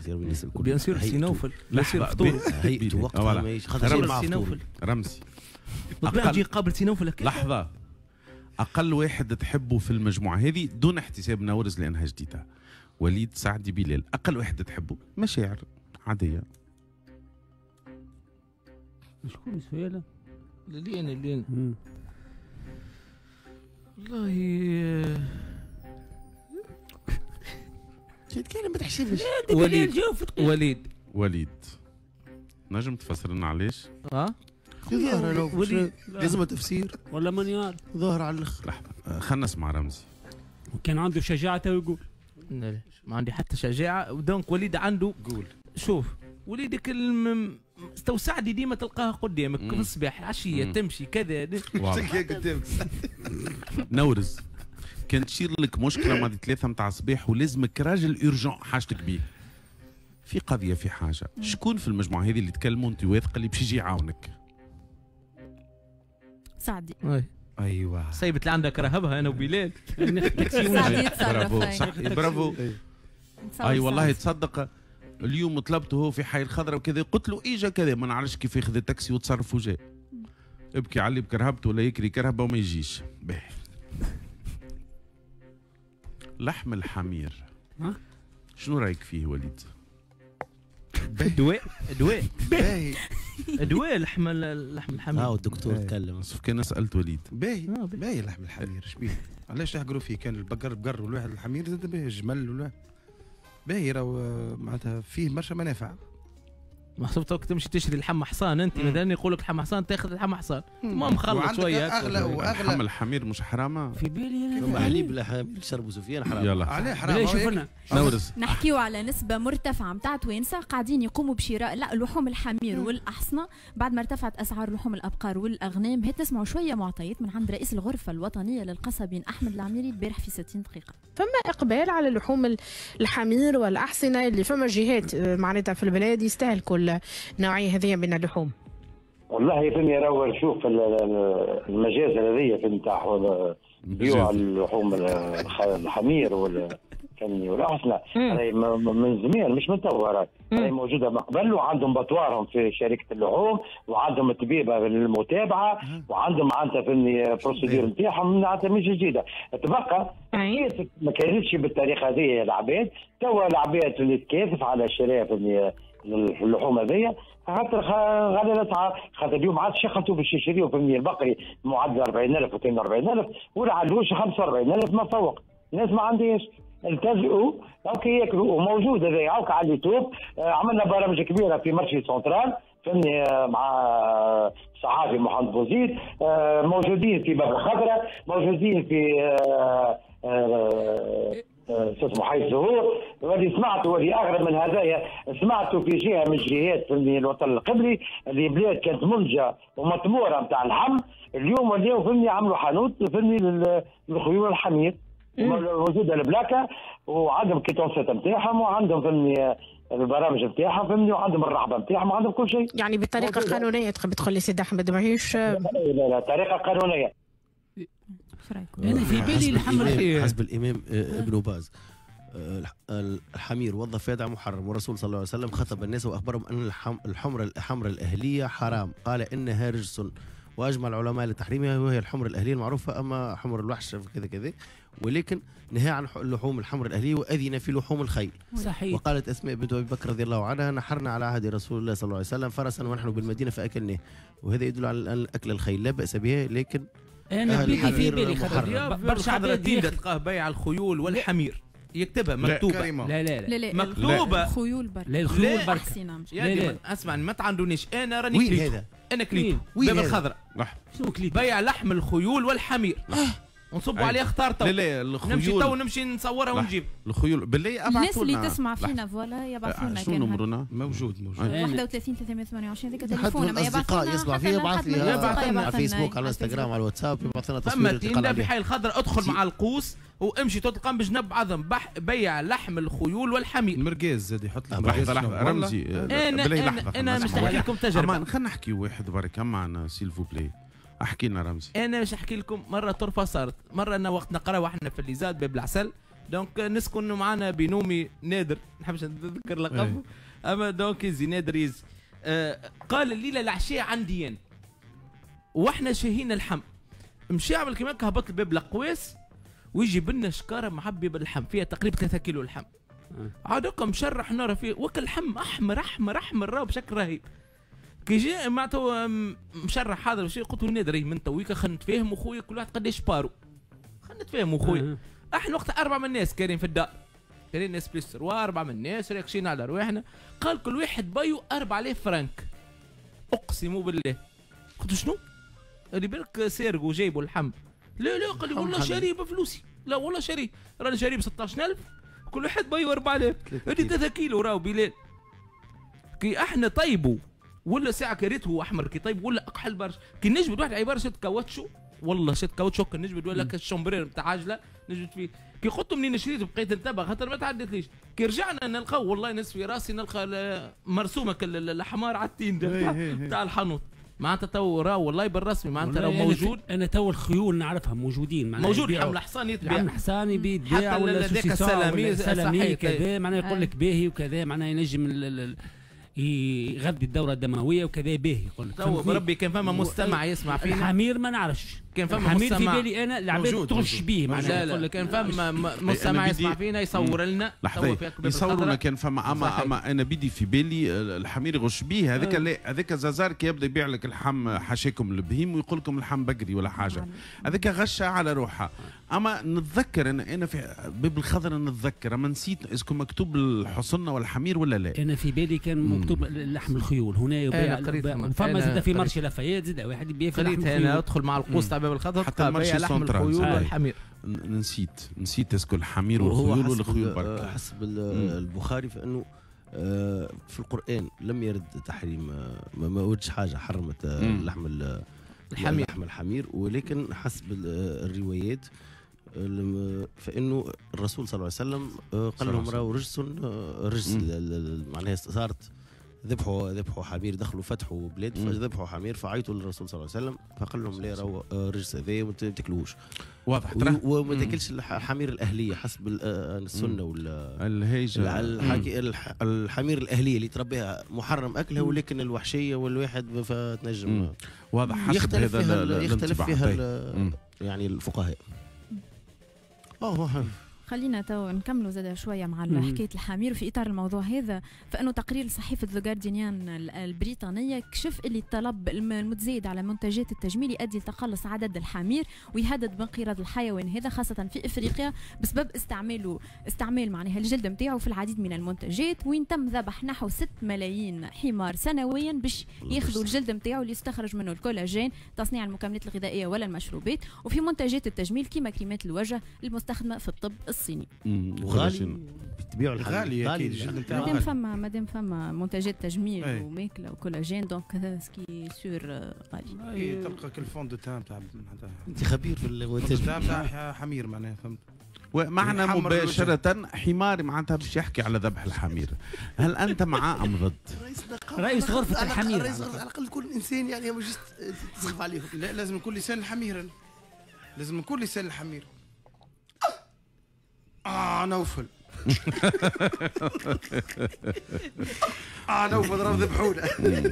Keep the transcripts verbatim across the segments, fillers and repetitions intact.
واحد يروي الناس الكل. بيان سور سي نوفل لحظة فطور هيئته وقتها ماهيش خاطر رمزي نوفل رمزي بالطبيعة يجي قابل سي نوفل. لحظة، أقل واحد تحبه في المجموعة هذه دون احتساب نورز لأنها جديدة، وليد سعدي بلال، أقل واحد تحبه مشاعر عادية. شكون سؤاله؟ لين لين والله تتكلم ما تحسبش. وليد وليد وليد نجم تفسر لنا علاش؟ اه ظاهر لازم تفسير ولا مانيار ظاهر على الاخر. لحظة خلنا نسمع رمزي. وكان عنده شجاعته ويقول لا ما عندي حتى شجاعة. ودونك وليد عنده قول. شوف وليدك الم... استوسعدي ديما تلقاها قدامك في الصباح عشية مم. تمشي كذا نورز كان تشير لك مشكلة ماضي ثلاثة متاع الصباح ولازمك راجل اورجون حاجتك بيه في قضية في حاجة، شكون في المجموعة هذه اللي تكلموا انت واثقة اللي باش يجي يعاونك؟ سعدي. ايوه سيبت اللي عندك رهبها انا وبلال. سعدي يتصرف. برافو صح برافو. اي والله تصدق اليوم طلبته هو في حي الخضراء وكذا، قلت له اجا كذا ما نعرفش كيف ياخذ التاكسي وتصرف وجاء. ابكي علي بكرهبته ولا يكري كرهبه وما يجيش. باهي لحم الحمير ها شنو رايك فيه وليد؟ دواء دواء باهي دواء لحم لحم الحمير. اه الدكتور تكلم. شوف كان سالت وليد باهي باهي لحم الحمير اش بيه؟ علاش يحقروا فيه؟ كان البقر بقر والواحد الحمير زاد باهي الجمل ولا باهي راهو معناتها فيه برشا منافع. محسوب توك تمشي تشري لحم حصان انت مثلا يقول لك لحم حصان تاخذ لحم حصان المهم خلص شويه اغلى واغلى. لحم الحمير مش حرامه في بالي انا حليب الحمير شربوا سفيان حرام. يلا عليه حرام. بلاش شوفنا نورز. نحكيو على نسبة مرتفعة متاع توانسة قاعدين يقوموا بشراء لا لحوم الحمير والأحصنة بعد ما ارتفعت أسعار لحوم الأبقار والأغنام. هات نسمعوا شوية معطيات من عند رئيس الغرفة الوطنية للقصبين أحمد العميري البارح في ستين دقيقة. فما إقبال على لحوم الحمير والأحصنة اللي فما جهات معناتها في البلاد يستهلكوا النوعية هذه من اللحوم. والله فيني راهو نشوف المجازر هذه في نتاع بيوع اللحوم الحمير ولا كان والأحصنة راهي من زمان مش من توا راهي موجوده من قبل، وعندهم بطوارهم في شركه اللحوم وعندهم الطبيبه المتابعه وعندهم معناتها في البروسيدور نتاعهم معناتها مش جديده. تبقى ما كانتش بالطريقه هذه العباد، توا العباد اللي تكافف على شراء في اللحوم هذيا خاطر غالي الاسعار، خاطر اليوم عاد شخصوا باش يشريوا في البقري معدل أربعين ألف و اثنين وأربعين ألف والعلوش خمسة وأربعين ألف ما فوق. الناس ما عندهاش التزقوا هاكا ياكلوا وموجود هذا هاكا على اليوتيوب. عملنا برامج كبيره في مرشي سنترال فهمني مع صحافي محمد بوزيد، موجودين في باب الخضراء، موجودين في اسمه حي الزهور. واللي سمعته واللي اغرب من هذايا سمعته في جهه من الجهات في الوطن القبلي اللي بلاد كانت منجه ومطموره نتاع اللحم، اليوم ولاو فهمني عملوا حانوت فهمني للخيول الحمير موجوده البلاكه وعندهم كيتونسات نتاعهم وعندهم فهمني البرامج نتاعهم فهمني وعندهم الرحبه نتاعهم وعندهم كل شيء. يعني بطريقه قانونيه تحب تقول لي سيدي احمد ماهيش؟ لا لا لا طريقه قانونيه. انا في بالي لحم الخير حسب الامام ابن باز الحمير والضفادع محرم، والرسول صلى الله عليه وسلم خطب الناس واخبرهم ان الحمر الحمر الاهليه حرام، قال انها رجس، واجمع العلماء لتحريمها وهي الحمر الاهليه المعروفه، اما حمر الوحش كذا كذا، ولكن نهى عن اللحوم الحمر الاهليه واذن في لحوم الخيل. صحيح. وقالت اسماء بنت ابي بكر رضي الله عنها نحرنا على عهد رسول الله صلى الله عليه وسلم فرسا ونحن بالمدينه فاكلناه، وهذا يدل على اكل الخيل لا باس به، لكن انا بيلي في بالي خاطر برشا عباد تلقاه بيع الخيول والحمير يكتبها مكتوبه. لا لا لا لا مكتوبه خيول برك. لا الخيول برك. لا لا اسمع ما تعندونيش انا راني كليتو انا كليتو باب الخضراء شنو كليتو بيع لحم الخيول والحمير ونصبوا عليه اختار تو. لا لا الخيول نمشي تو نمشي نصورها ونجيب الخيول بالله ابعثوا الناس اللي تسمع فينا فوالا يبعثوا لنا. شنو نمرنا موجود موجود واحد وثلاثين ثلاثمئة وثمانية وعشرين ذيك تليفون ما يبعث لنا يصبح فيه يبعث لي على الفيسبوك على الانستغرام على الواتساب يبعث لنا تصوير تلقى في حي الخضراء ادخل مع القوس وامشي تلقى بجنب بعضهم بيع لحم الخيول والحمير. المرقاز زاد يحط لك لحظه لحظه رمزي انا انا, أنا مش نحكي لكم تجربه. خلينا نحكي واحد برك معنا سيلفو بلاي. احكي لنا رمزي. انا مش احكي لكم مره طرفه صارت مره انا وقت نقرا واحنا في الليزاد باب العسل دونك نسكن معنا بنومي نادر، ما نحبش نذكر لقبه، اما دونك يزي نادر يزي. آه قال الليله العشيه عندي انا واحنا شاهين اللحم، مشي عمل كيما هكا، هبط الباب لقواس ويجيب لنا شكاره معبيه باللحم فيها تقريبا ثلاثة كيلو لحم. عادك مشرح نار فيه وكل لحم احمر احمر احمر راه بشكل رهيب. كي جاء معناتها مشرح هذا الشيء قلت له نادر من تويكا خلينا نتفاهموا خويا كل واحد قداش بارو، خلينا نتفاهموا خويا. احنا وقت اربعه من الناس كاين في الدار، كاين ناس بليستر واربعه من الناس راكشين على رواحنا. قال كل واحد بايو أربعة آلاف فرنك، اقسم بالله. قلت شنو؟ اللي بالك سارق وجايبوا اللحم. لا لا قال لي والله شاريه بفلوسي، لا والله شاريه، راني شاريه ب ستة عشر ألف، كل واحد بايو أربعة آلاف، هذه ثلاثة كيلو راهو بلال. كي احنا طيبوا ولا ساعه كريته احمر كي طيب ولا اقحل برشا. كي نجبد واحد عباره شد كاوتشو، والله شد كاوتشو كان نجبد ولا الشومبرير نتاع عجله نجبد فيه. كي قلت منين شريته بقيت نتبع خاطر ما تعدتليش. كي رجعنا نلقاو والله نص في راسي نلقى مرسومه الحمار على التين تاع الحانوت. معناتها تو راه والله بالرسمي معناتها راه موجود. انا تو الخيول نعرفها موجودين معناتها موجود. حمل حصان يتباع، حمل حصان يبيع ولا سلامي سلامي كذا معناها يقول لك باهي وكذا معناها ينجم يغذي الدوره الدمويه وكذا باهي. يقول لك تو بربي كان فما مستمع يسمع فينا. الحمير ما نعرفش، كان فما الحمير مستمع في بالي انا العباد تغش بيه معناها. يقول لك كان فما مستمع يسمع فينا يصور لنا يصور لنا كان فما اما اما انا بدي في بالي الحمير يغش بيه هذاك. لا هذاك زازار كي يبدا يبيع لك اللحم حاشيكم البهيم ويقول لكم اللحم بقري ولا حاجه، هذاك غشه على روحها. اما نتذكر انا انا في باب الخضر نتذكر، اما نسيت اسكو مكتوب الحصنه والحمير ولا لا. انا في بالي كان مكتوب لحم الخيول هنا يبيع، وفما زاد في مرشي لافايات زاد واحد يبيع في لحم الخيول. انا ادخل مع القوس تاع باب الخضر حتى المرشي لحم الخيول والحمير. نسيت نسيت اسكو الحمير والخيول والخيول برك. حسب البخاري فانه في القران لم يرد تحريم، ما وردش حاجه حرمت لحم الحمير لحم الحمير، ولكن حسب الروايات فانه الرسول صلى الله عليه وسلم قال لهم راهو رجس رجس معناها صارت ذبحوا ذبحوا حمير، دخلوا فتحوا بلاد فذبحوا حمير، فعيطوا للرسول صلى الله عليه وسلم فقال لهم لا راهو رجس هذا وما تاكلوش. واضح. وما تاكلش الحمير الاهليه حسب السنه ولا الهيجه. الحمير الاهليه اللي تربيها محرم اكلها، ولكن الوحشيه والواحد فتنجم. واضح. حسب هذا يختلف فيها يعني الفقهاء. اه خلينا تو نكملوا زاد شويه مع حكايه الحمير. في اطار الموضوع هذا فانه تقرير صحيفه ذا جارديان البريطانيه كشف اللي الطلب المتزايد على منتجات التجميل يؤدي لتقلص عدد الحمير ويهدد بانقراض الحيوان هذا خاصه في افريقيا بسبب استعماله استعمال معناها الجلد نتاعو في العديد من المنتجات. وين تم ذبح نحو ستة ملايين حمار سنويا باش ياخذوا الجلد نتاعو اللي يستخرج منه الكولاجين تصنيع المكملات الغذائيه ولا المشروبات، وفي منتجات التجميل كما كريمات الوجه المستخدمه في الطب الصيني. وغالي تبيعوا غالي اكيد الجلد نتاعو. مادام فما مادام فما منتجات تجميل أي. وماكله وكولاجين دونك هذا سكي سور غالي. اي تلقى كل فون دو تام تاع انت خبير في المنتج تاع حمير معناها فهمت. ومعنا مباشرة حمار معناتها باش يحكي على ذبح الحمير. هل أنت معاه أم ضد؟ رئيس غرفة الحمير. رئيس غرفة على الأقل كل إنسان يعني مش تسخف عليهم. لا لازم يكون لسان الحمير، لازم يكون لسان الحمير. آه نوفل. آه نوفل راه ذبحونا.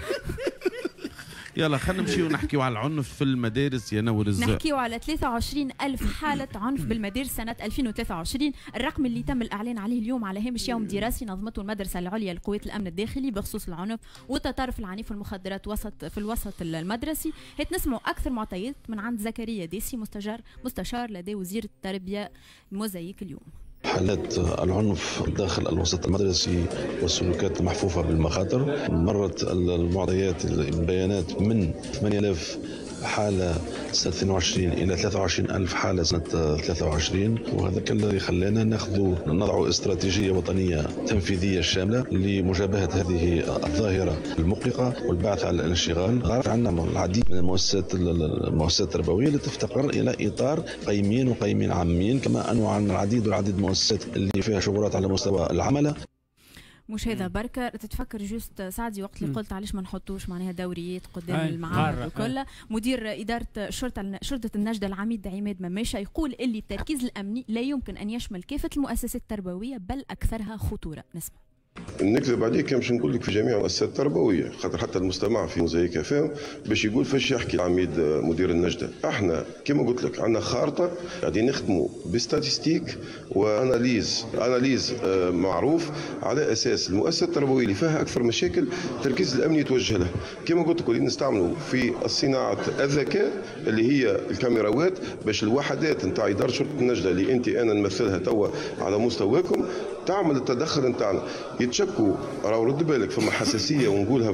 يلا خلينا نمشيو نحكيو على العنف في المدارس يا نور الزق. نحكيو على ثلاثة وعشرين ألف حالة عنف بالمدارس سنة ألفين وثلاثة وعشرين، الرقم اللي تم الإعلان عليه اليوم على هامش يوم دراسي نظمته المدرسة العليا لقوات الأمن الداخلي بخصوص العنف والتطرف العنيف والمخدرات وسط في الوسط المدرسي. هيت نسمعوا أكثر معطيات من عند زكريا ديسي مستشار مستشار لدى وزير التربية موزايك اليوم. حالات العنف داخل الوسط المدرسي والسلوكات المحفوفة بالمخاطر، مرت المعطيات البيانات من ثمانية آلاف حالة سنة اثنين وعشرين إلى ثلاثة وعشرين ألف حالة سنة ثلاثة وعشرين، وهذا الذي خلانا ناخذ نضع استراتيجية وطنية تنفيذية شاملة لمجابهة هذه الظاهرة المقلقة والبعث على الانشغال. عارف عندنا العديد من المؤسسات المؤسسات التربوية اللي تفتقر إلى إطار قيمين وقيمين عامين، كما أنه عندنا العديد والعديد من المؤسسات اللي فيها شغلات على مستوى العملة. مش هذا بركة تتفكر جوست سعدي وقت اللي قلت علاش ما نحطوش معناها دوريات قدام أي. المعارض غارة. وكل مدير إدارة شرطة شرطة النجدة العميد عماد مماشة يقول اللي التركيز الأمني لا يمكن أن يشمل كافة المؤسسات التربوية بل أكثرها خطورة. نسمع. نكذب عليك باش نقول لك في جميع المؤسسات التربويه، خاطر حتى المستمع في موزايك فهم باش يقول فاش يحكي العميد مدير النجده. احنا كما قلت لك عندنا خارطه قاعدين نخدموا بستاتستيك واناليز اناليز معروف على اساس المؤسسه التربويه اللي فيها اكثر مشاكل التركيز الامني يتوجه له. كما قلت لك نستعملوا في الصناعه الذكاء اللي هي الكاميراوات باش الوحدات نتاع اداره شرطه النجده اللي انت انا نمثلها توا على مستواكم تعمل التدخل نتاعنا. يتشكوا راهو رد بالك فما حساسيه ونقولها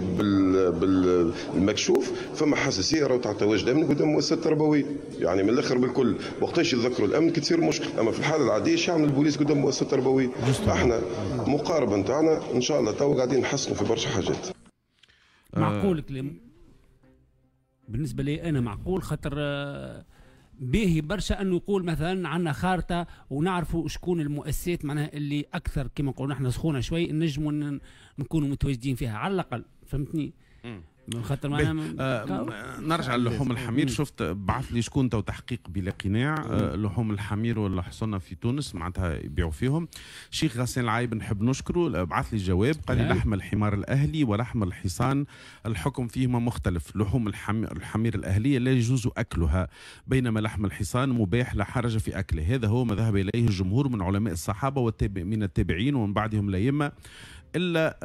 بالمكشوف، فما حساسيه راهو تاع تواجد امن قدام المؤسسات التربويه، يعني من الاخر بالكل وقتاش يتذكروا الامن كي تصير مشكل، اما في الحاله العاديه ايش يعمل البوليس قدام المؤسسات التربويه؟ احنا مقاربه نتاعنا ان شاء الله تو قاعدين نحسنوا في برشا حاجات. معقول كلام بالنسبه لي انا معقول، خاطر باهي برشا انه يقول مثلا عندنا خارطه ونعرفوا شكون المؤسسات معناها اللي اكثر كما نقولوا احنا سخونه شوي نجموا نكونوا متواجدين فيها على الاقل، فهمتني؟ خاطر معنا آه نرجع للحوم الحمير. شفت بعث لي شكون تو تحقيق بلا قناع آه لحوم الحمير ولا حصنا في تونس معناتها يبيعوا فيهم. شيخ غسان العايب نحب نشكره، بعث لي جواب قال لي لحم الحمار الاهلي ولحم الحصان الحكم فيهما مختلف. لحوم الحمير الاهليه لا يجوز اكلها بينما لحم الحصان مباح لا حرج في اكله. هذا هو ما ذهب اليه الجمهور من علماء الصحابه من التابعين ومن بعدهم الائمه، إلا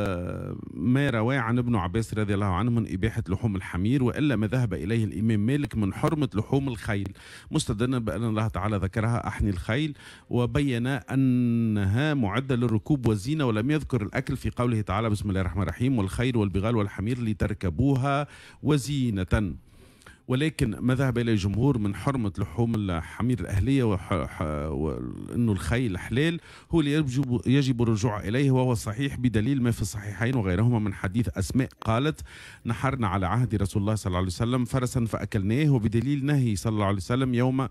ما رواه عن ابن عباس رضي الله عنه من إباحة لحوم الحمير، وإلا ما ذهب إليه الإمام مالك من حرمة لحوم الخيل، مستدلا بأن الله تعالى ذكرها أحني الخيل وبين أنها معدة للركوب والزينة، ولم يذكر الأكل في قوله تعالى بسم الله الرحمن الرحيم والخيل والبغال والحمير لتركبوها وزينة. ولكن ما ذهب إليه الجمهور من حرمة لحوم الحمير الأهلية وأنه الخيل حلال هو اللي يجب, يجب الرجوع إليه، وهو صحيح بدليل ما في الصحيحين وغيرهما من حديث أسماء قالت نحرنا على عهد رسول الله صلى الله عليه وسلم فرسا فأكلناه، وبدليل نهي صلى الله عليه وسلم يوم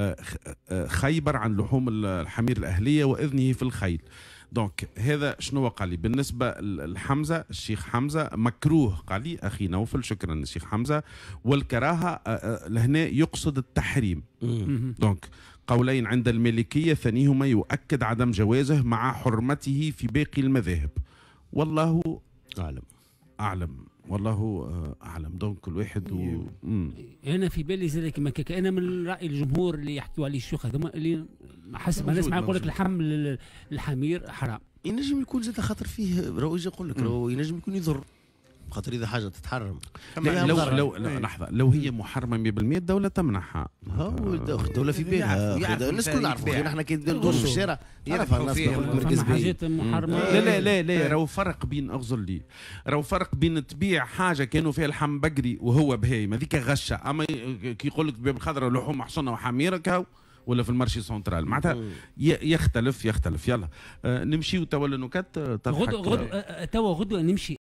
خيبر عن لحوم الحمير الأهلية وإذنه في الخيل. دونك هذا شنو قال لي بالنسبه لحمزه الشيخ حمزه مكروه، قال لي اخي نوفل شكرا الشيخ حمزه، والكراهه لهنا يقصد التحريم. دونك قولين عند المالكيه ثانيهما يؤكد عدم جوازه مع حرمته في باقي المذاهب، والله اعلم اعلم والله اعلم. دونك كل واحد و... انا في بالي زي كما انا من راي الجمهور اللي يحكوا عليه الشيوخ هذوما اللي حسب ما نسمع يقول لك لحم الحمير حرام. ينجم يكون زاد خاطر فيه راهو يجي يقول لك راهو ينجم يكون يضر خاطر اذا حاجه تتحرم. لو لو, لو لحظه لو هي محرمه مية بالمية الدوله تمنحها. هو الدوله في بالها الناس الكل نعرفوا، احنا كي ندور في الشارع يعرف الناس فما حاجات محرمه. لا لا لا لا راهو فرق بين اغزر لي راهو فرق بين تبيع حاجه كانوا فيها لحم بقري وهو بهايم هذيك غشه، اما كي يقول لك باب خضراء لحوم حصنه وحميره كاو ولا في المارشي سنترال معناتها يختلف يختلف. يلا آه نمشي وتوا النكات غدوه غدوه توا غدوه نمشي